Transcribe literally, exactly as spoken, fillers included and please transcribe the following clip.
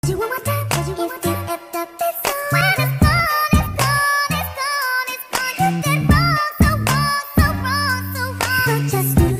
you one more time, if you if the this song when it's gone, it's gone, it's gone, it's gone. You did wrong, so wrong, so wrong, so wrong. But just do